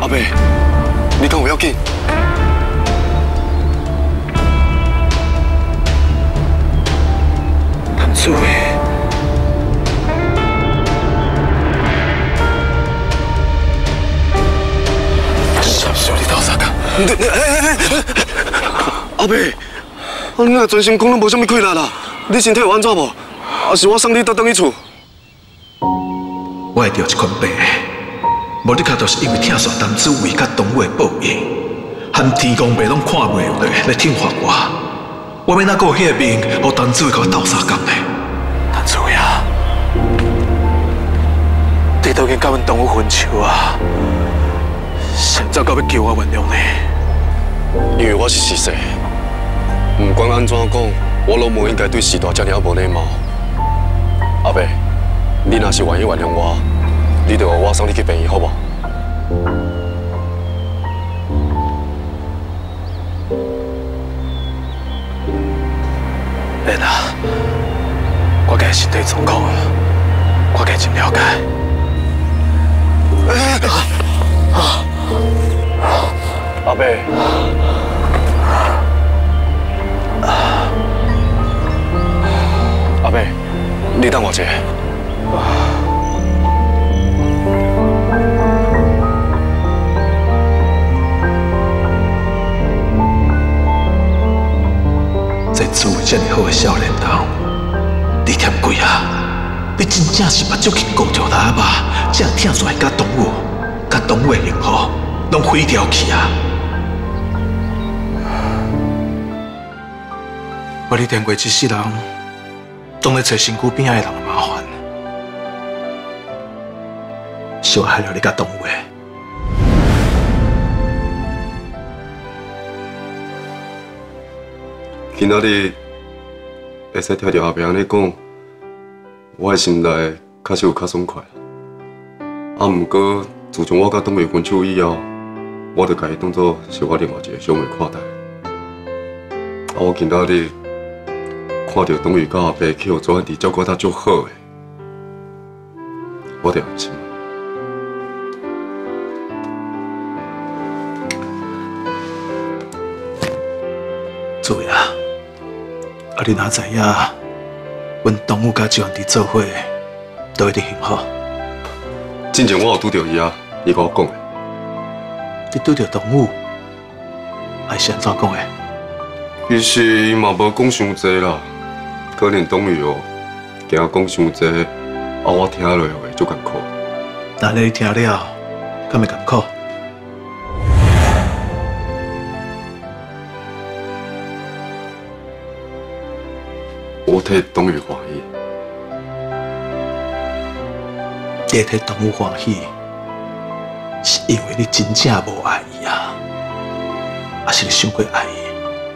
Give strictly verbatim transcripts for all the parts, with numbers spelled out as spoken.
阿伯，你敢有要紧？ 谭志伟，什么你到啥干？ 阿伯，你若全身讲拢无啥物气力啦，你身体有安怎无？还是我送你倒转去厝？ 我会着一款病，无你卡就是因为疼煞谭志伟甲董伟报应，含天公伯拢看袂落来惩罚我。我要哪个有迄个命，互谭志伟甲我斗相共呢？谭志伟啊，你都已经甲阮董武分手啊，现在到要求我原谅你？ 因为我是事实，不管安怎讲，我拢无应该对师大遮尔无礼貌。阿伯，你若是愿意原谅我，你就我送你去病院好无？ 免啦，我家身体状况，我家真了解。 阿伯，阿伯，你等我一下。 这滋味这么好的少年头，你嫌贵啊？你真正是目睭去顾着他吧？这疼出来甲动物、甲动物的幸福，拢毁掉去啊！我你掂过一世人，当咧找身躯边仔的人麻烦，小害了你甲动物的。 今仔日会使听着阿伯安尼讲，我的心内确实有较爽快。啊，毋过自从我甲董伟分手以后，我就家己当作是我另外一个兄妹看待。啊，我今仔日看到董伟甲阿伯去互左安迪照顾得足好的，我就安心。 注意啊！啊，你哪知影？阮动物甲周安迪做伙，都一定幸福。 之前我有拄到伊啊，伊甲我讲的。 你拄到动物，还是安怎讲的？ 其实伊嘛无讲伤济啦，可能董宇哦，惊讲伤济，啊我听落会足艰苦。 那你听了，敢会艰苦？ 我替董宇欢喜。 你替动物欢喜，是因为你真正无爱伊啊，还是你想过爱伊？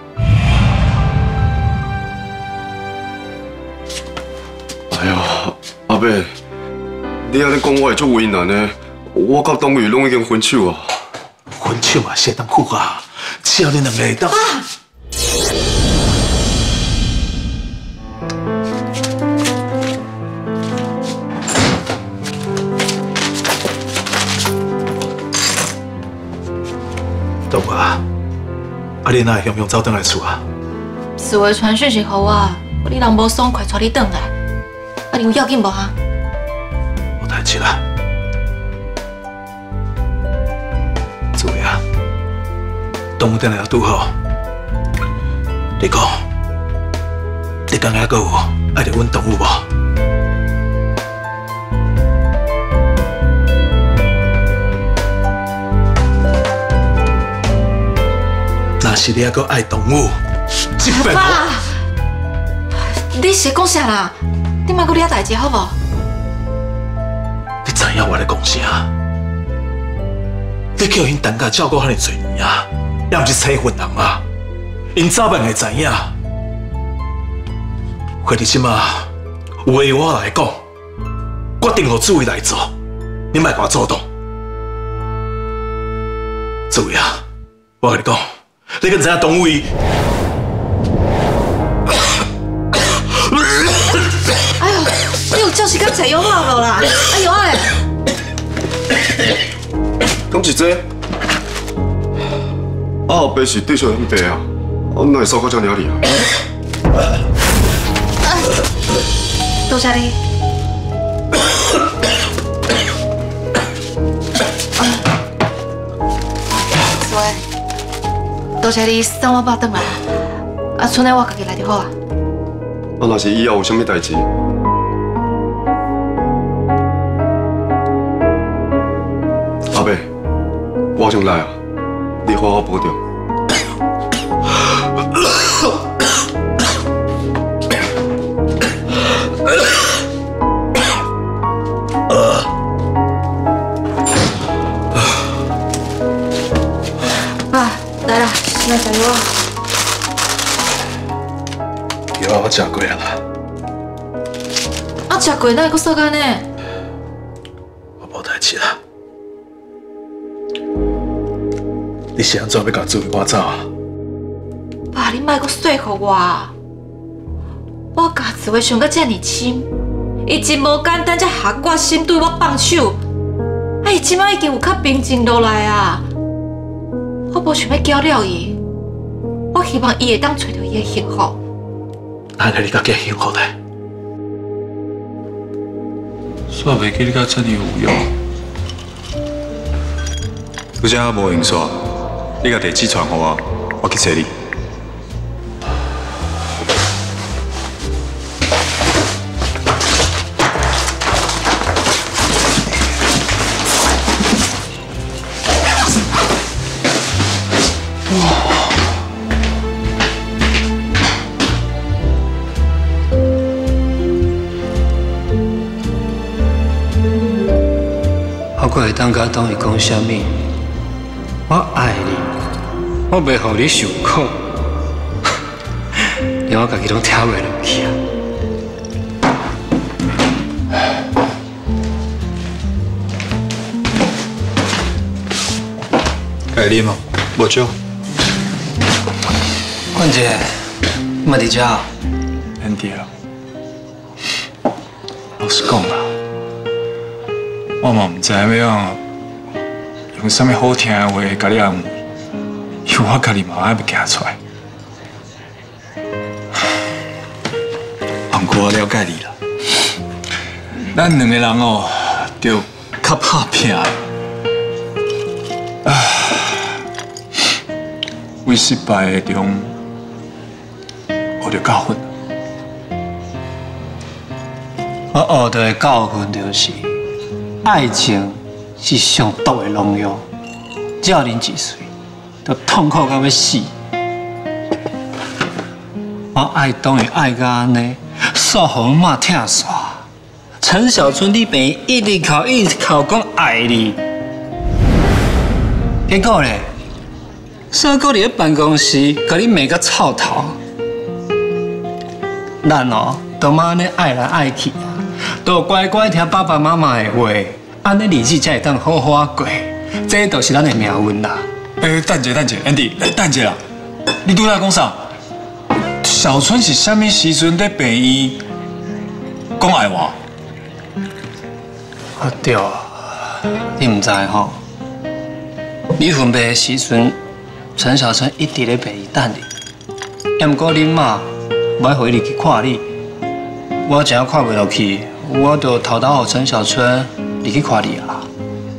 哎呀，阿伯，你安尼讲我会足为难的。我甲董宇拢已经分手啊。 分手嘛，是当苦啊，只要你两个会当。懂啊？啊，你哪会向向走转来厝啊？ 是会传讯息给我，我你人无爽快，带你转来。啊，你有要紧无哈？ 无代志啦。注意啊，动物转来拄好。你讲，你敢还阁有爱着阮动物无？若是你还阁爱动物，即便爸，你是讲啥啦？你莫阁惹代志好无？ 你知影我咧讲啥？你叫因等家照顾遐尼侪年啊，也毋是七分人啊，因早晚会知影。或者即马有话我来讲，决定互主委来做，你莫甲我阻挡。主委啊，我甲你讲。你敢知影动物伊？ 哎呦，你有照时间坐药好无啦？哎呦哎！ 敢是这？啊，后背是对手很白啊，我哪会扫到这么厉啊？ 多谢你。所以，多谢你送我包回来，啊，剩的我家己来就好啊。 啊，若是以后有啥物代志，阿伯，我先来啊，你好好保重。 爸，来啦，来食药啊。 药我食过啊啦， 啊，食过哪会阁扫干呢？ 我无代志啦。你是安怎要甲子为我走啊？ 爸，你莫阁说服我啊！我甲紫薇想到遮尔深，伊真无简单，才下决心对我放手。啊，伊即摆已经有较平静落来啊！我无想要搅了伊，我希望伊会当找到伊的幸福。 哪个你家己幸福嘞？ 煞袂记你甲遮尔有用。有啥无用煞？你甲地址传互我，我去找你。 我会当甲当伊讲啥物？我爱你，我袂互你受苦，连我家己拢听袂落去啊！ 会啉吗？无酒。 冠姐，你嘛伫遮啊？ 安迪啊，老实讲啦，我嘛唔知要样用啥物好听的话甲你安慰，因为我家己嘛还袂行出来。不过我了解你啦，咱两个人哦，就较拍拼的。啊，为失败的中学着教训。 我学到的教训就是，爱情是上毒的农药，只要啉一水，就痛苦到要死。我爱当然爱到安尼，煞互妈疼煞。陈小春，你病一直哭一直哭讲爱你，结果咧，煞搁伫咧办公室，甲你骂甲臭头。咱哦，都莫安尼爱来爱去啊，都乖乖听爸爸妈妈的话，安尼日子才会当好好过。这就是咱的命运啦。 诶，等者等者 ，Andy， 诶，等者啦，你拄仔讲啥？小春是啥物时阵在病院讲爱我？ 啊对啊，你唔知吼？你分别的时阵，陈小春一直咧病院等你，要毋过恁妈无回你去看你，我真看袂落去，我就偷偷互陈小春入去看你啊。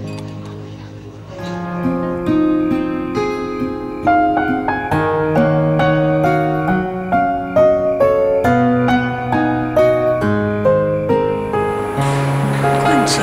冠杰，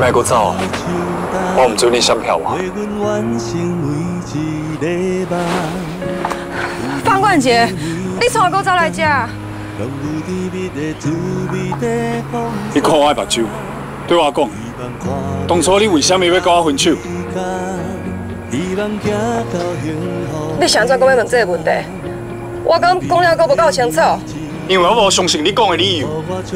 莫搁走啊！我唔准你闪票啊！ 方冠杰，你怎个走来这？ 你看我的目睭，对我讲，当初你为什么要跟我分手？ 你想怎讲要问这个问题？我刚讲了够不够清楚？ 因为我无相信你讲的理由。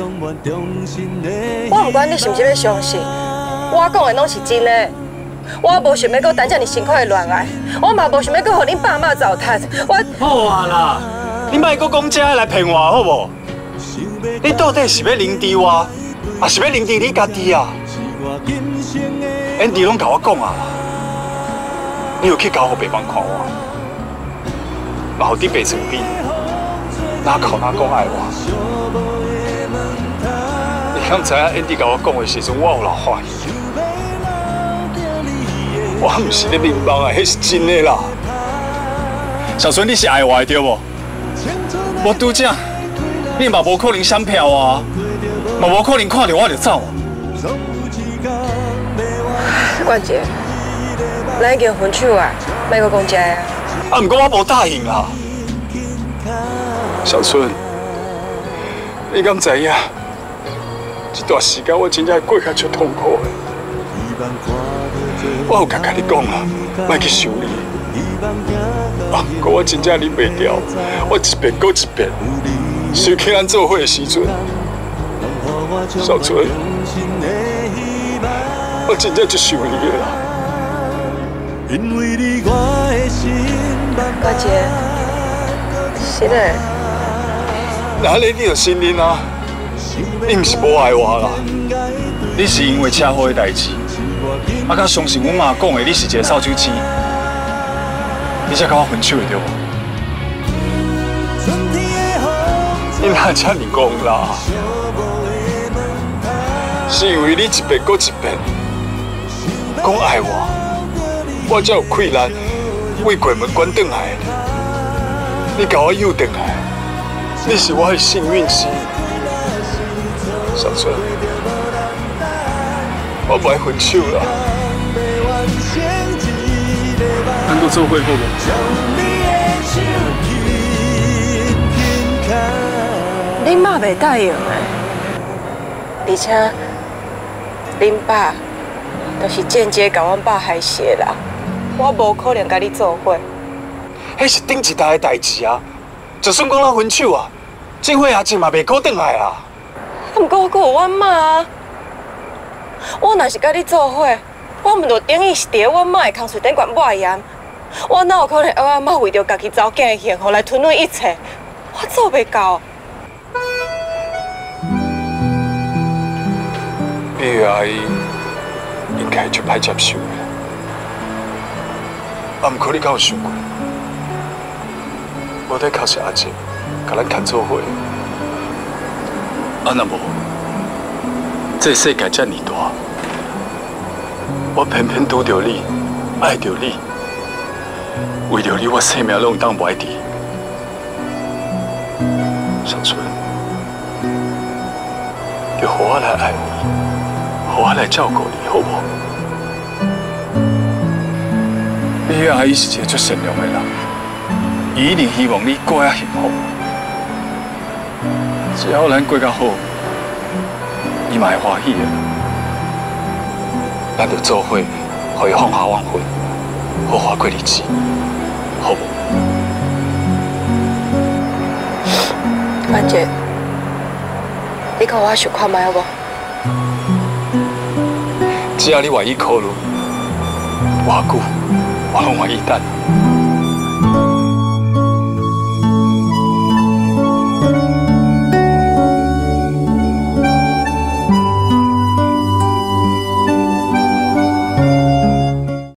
我唔管你是不是要相信，我讲的拢是真的。我无想要搁等遮尔辛苦的恋爱，我嘛无想要搁互恁爸妈糟蹋。我好啊啦，你莫搁讲这个来骗我好无？你到底是要凌迟我，还是要凌迟你家己啊？Andy 拢甲我讲啊，你有去交互爸妈看我，嘛互你爸生病，哪靠哪讲爱我？你敢知影 Andy 甲我讲的时阵，我有流欢喜。我唔是咧面梦啊，迄是真的啦。小孙，你是爱我的对无？我拄则，你嘛无可能闪票啊，嘛无可能看到我就走。 冠杰，咱已经分手啊，莫搁讲这个。 啊，毋过我无答应啦。小孙，你敢知影？这段时间我真正过甲足痛苦的。我有甲甲你讲啦，莫去想你。啊，不过我真正忍袂了，我一遍搁一遍，想起咱做伙的时阵，小春，我真正就想你的啦。 冠杰，是的。 哪里你就信任啊？你唔是无爱我啦，你是因为车祸的代志。啊，甲相信阮妈讲的，你是一个扫帚精，你才甲我分手的对无？你哪这样讲啦？是因为你一遍搁一遍讲爱我，我才有气力为鬼门关转来。你甲我诱转来，你是我的幸运之。小春，我不爱分手啦。咱搁做伙好无？ 恁妈袂答应的，而且恁爸就是间接甲阮爸害死的人，我无可能甲你做伙。 迄是顶一代的代志啊！就算讲咱分手啊，这伙阿姐嘛袂可转来啊。 毋过我阁有阮妈啊，我若是甲你做伙，我毋就等于是伫咧阮妈的空厝顶悬抹盐。我哪有可能让阮妈为着家己查某囝的幸福来吞吞一切？我做袂到。 你的阿姨应该就歹接受的，啊，毋过你敢有想过，无得靠是阿姐，甲咱牵做伙，啊，若无，这世界遮尔大，我偏偏拄着你，爱着你，为着你，我生命拢当袂伫。小春，就让我来爱你。让我来照顾你，好不好？你迄阿姨是一个足善良的人，伊一定希望你过较幸福。只要咱过较好，伊嘛会欢喜的。咱就做伙，互伊放下忘婚，好好过日子，好不？ 冠杰，你给我想看卖好不？ 只要你愿意考虑，偌久我拢愿意等。